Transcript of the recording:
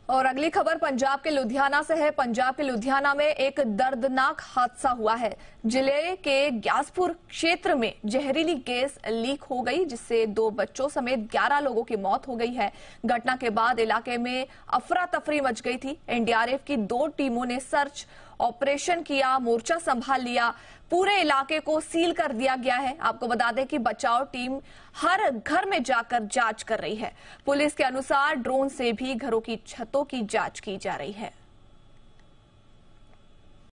और अगली खबर पंजाब के लुधियाना से है। पंजाब के लुधियाना में एक दर्दनाक हादसा हुआ है। जिले के ग्यासपुर क्षेत्र में जहरीली गैस लीक हो गई, जिससे 2 बच्चों समेत 11 लोगों की मौत हो गई है। घटना के बाद इलाके में अफरा तफरी मच गई थी। एनडीआरएफ की 2 टीमों ने सर्च ऑपरेशन किया, मोर्चा संभाल लिया, पूरे इलाके को सील कर दिया गया है। आपको बता दें कि बचाव टीम हर घर में जाकर जांच कर रही है। पुलिस के अनुसार ड्रोन से भी घरों की छतों की जांच की जा रही है।